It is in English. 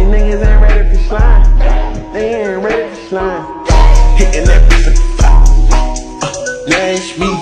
These niggas ain't ready for slime. They ain't ready for slime. Hitting that bitch like fire. Now it's me.